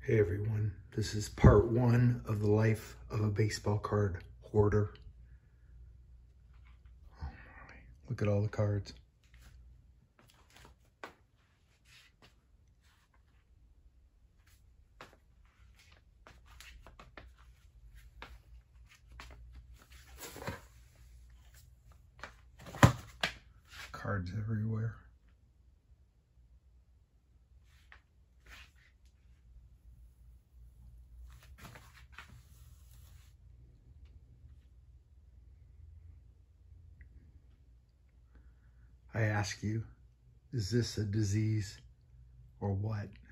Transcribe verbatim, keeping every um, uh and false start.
Hey everyone, this is part one of the life of a baseball card hoarder. Oh my, look at all the cards. Cards everywhere. I ask you, is this a disease or what?